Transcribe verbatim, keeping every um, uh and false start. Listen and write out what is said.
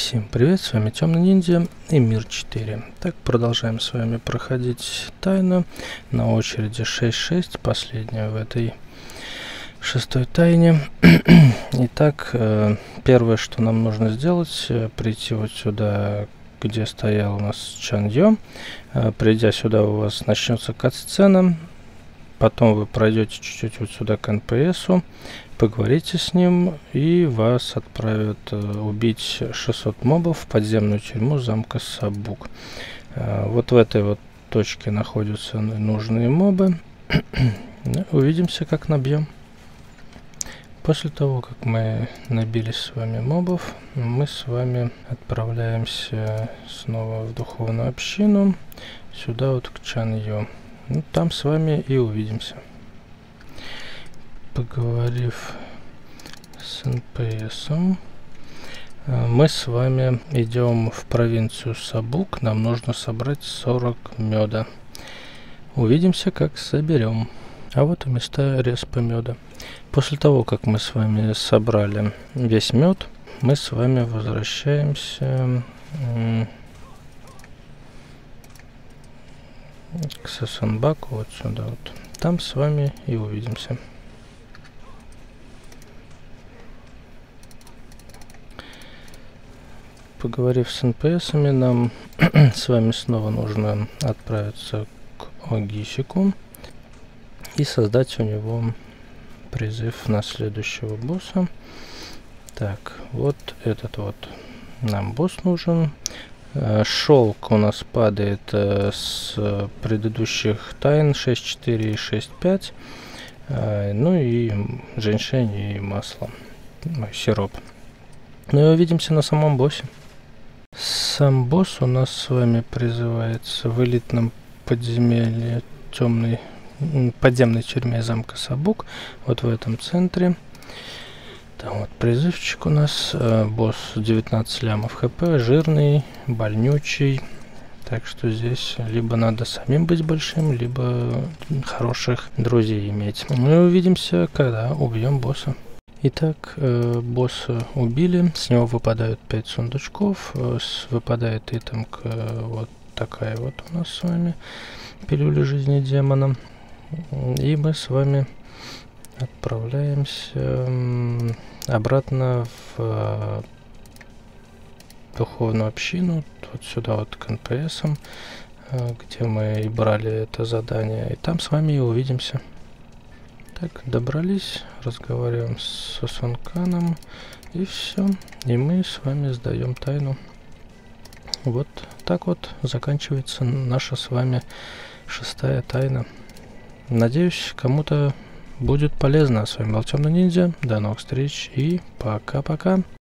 Всем привет, с вами Темный Ниндзя и Мир четыре. Так, продолжаем с вами проходить тайну. На очереди шесть шесть, последняя в этой шестой тайне. Итак, э, первое, что нам нужно сделать, э, прийти вот сюда, где стоял у нас Чан Йо. Э, придя сюда, у вас начнется кат-сцена. Потом вы пройдете чуть-чуть вот сюда к эн пэ эсу, поговорите с ним, и вас отправят э, убить шестьсот мобов в подземную тюрьму замка Сабук. Э, вот в этой вот точке находятся нужные мобы. Увидимся, как набьем. После того, как мы набили с вами мобов, мы с вами отправляемся снова в духовную общину, сюда вот к Чан Йо. Ну, там с вами и увидимся. Поговорив с эн пэ эсом, мы с вами идем в провинцию Сабук. Нам нужно собрать сорок меда. Увидимся, как соберем. А вот и места респа меда. После того, как мы с вами собрали весь мед, мы с вами возвращаемся к Сасанбаку, вот сюда вот. Там с вами и увидимся. Поговорив с эн пэ эсами, нам с вами снова нужно отправиться к Огисику и создать у него призыв на следующего босса. Так, вот этот вот нам босс нужен. Шелк у нас падает э, с предыдущих тайн шесть четыре и шесть пять. Э, ну и женьшень и масло. Ой, сироп. Ну и увидимся на самом боссе. Сам босс у нас с вами призывается в элитном подземелье темной подземной тюрьме замка Сабук. Вот в этом центре. Там вот призывчик у нас, э, босс девятнадцать лямов хэ пэ, жирный, больнючий, так что здесь либо надо самим быть большим, либо хороших друзей иметь. Мы увидимся, когда убьем босса. Итак, э, босса убили, с него выпадают пять сундучков, э, с, выпадает итемка э, вот такая вот у нас с вами, пилюля жизни демона, и мы с вами отправляемся обратно в э, духовную общину, вот сюда вот к эн пэ эсам, э, где мы и брали это задание, и там с вами и увидимся. Так, добрались, разговариваем с Сосунканом, и все, и мы с вами сдаем тайну. Вот так вот заканчивается наша с вами шестая тайна. Надеюсь, кому-то будет полезно. С вами был Темный Ниндзя. До новых встреч и пока-пока.